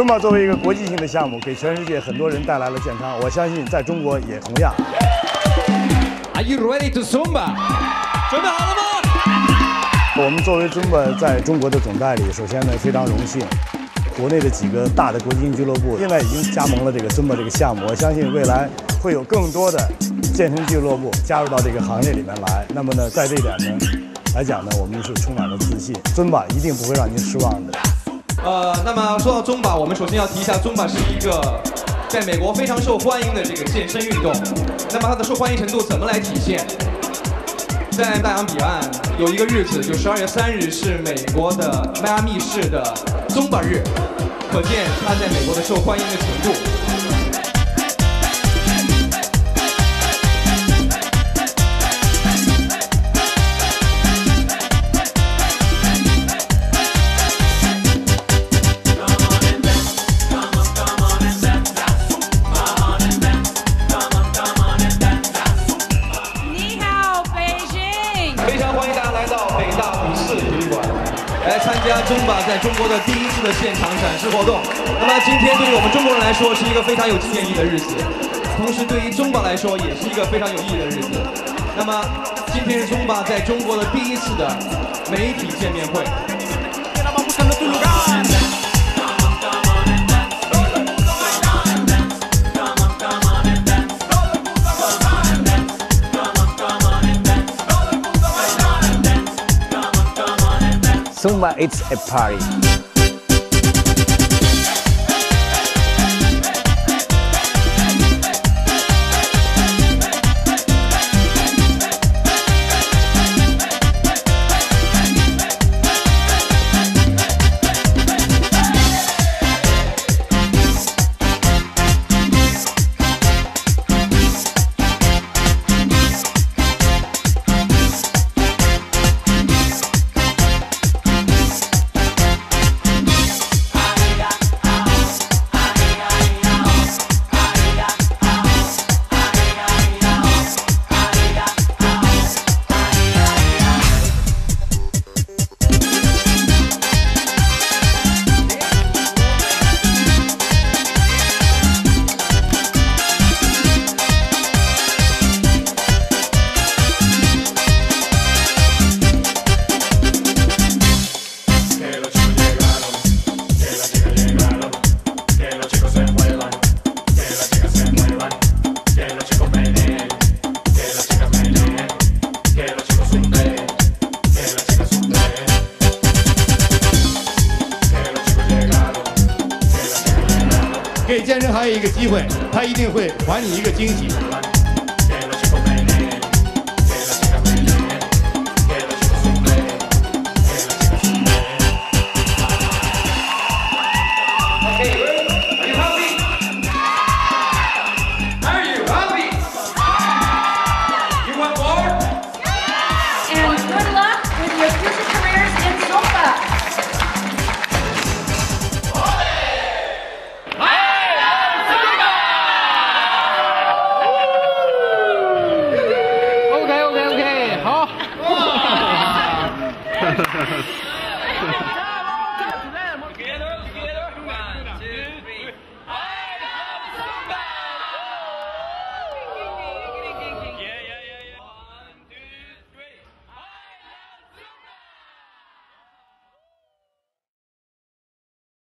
Zumba 作为一个国际性的项目，给全世界很多人带来了健康。我相信在中国也同样。 Are you ready to Zumba？ 准备好了吗？ 我们作为 Zumba 在中国的总代理，首先呢非常荣幸，国内的几个大的国际性俱乐部现在已经加盟了这个 Zumba 这个项目。我相信未来会有更多的健身俱乐部加入到这个行业里面来。那么呢，在这一点呢来讲呢，我们是充满了自信。Zumba 一定不会让您失望的。 那么说到Zumba，我们首先要提一下，Zumba是一个在美国非常受欢迎的这个健身运动。那么它的受欢迎程度怎么来体现？在大洋彼岸有一个日子，就12月3日是美国的迈阿密市的Zumba日，可见它在美国的受欢迎的程度。非常欢迎大家来到北大武士体育馆，来参加Zumba在中国的第一次的现场展示活动。那么今天对于我们中国人来说是一个非常有纪念意义的日子，同时对于Zumba来说也是一个非常有意义的日子。那么今天是Zumba在中国的第一次的媒体见面会。 Zumba, it's a party. 给健身行业一个机会，他一定会还你一个惊喜。